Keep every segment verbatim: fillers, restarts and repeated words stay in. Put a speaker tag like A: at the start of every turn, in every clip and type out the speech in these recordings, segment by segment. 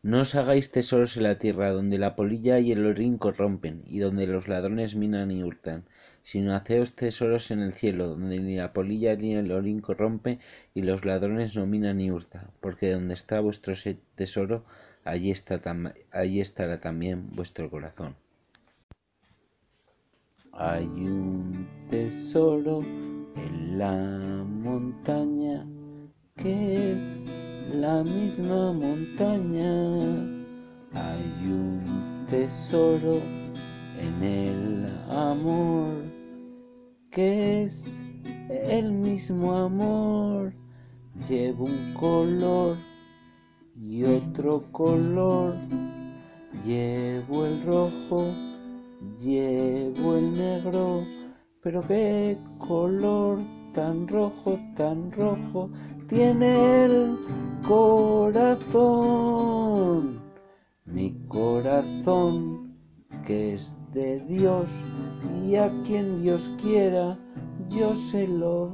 A: No os hagáis tesoros en la tierra, donde la polilla y el orín corrompen, y donde los ladrones minan y hurtan, sino haceos tesoros en el cielo, donde ni la polilla ni el orín corrompe, y los ladrones no minan ni hurtan, porque donde está vuestro tesoro, allí, está tam allí estará también vuestro corazón. Hay un tesoro en la montaña, que es la misma montaña. Hay un tesoro en el amor, que es el mismo amor. Lleva un color y otro color. Llevo el rojo, llevo el negro, pero qué color tan rojo, tan rojo tiene el corazón. Mi corazón, que es de Dios, y a quien Dios quiera yo se lo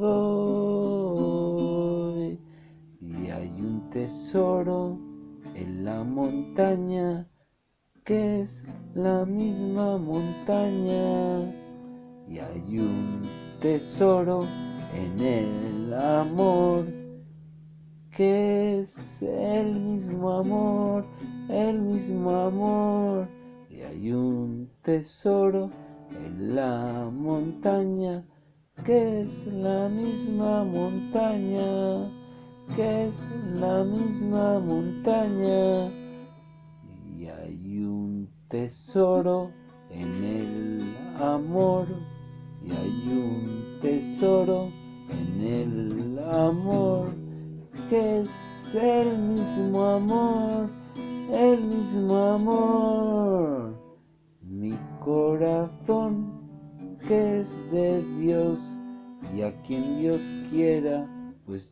A: doy. Y hay un tesoro en la montaña, que es la misma montaña. Y hay un tesoro en el amor, que es el mismo amor, el mismo amor. Y hay un tesoro en la montaña, que es la misma montaña, que es la misma montaña. Y hay un tesoro en el amor, y hay un tesoro en el amor, que es el mismo amor, el mismo amor. Mi corazón, que es de Dios, y a quien Dios quiera, pues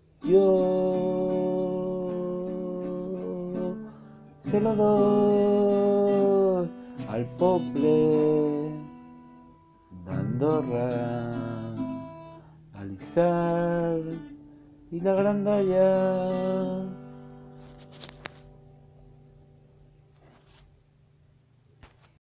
A: yo se lo doy al poble d'Andorra, al Izar y la grandalla.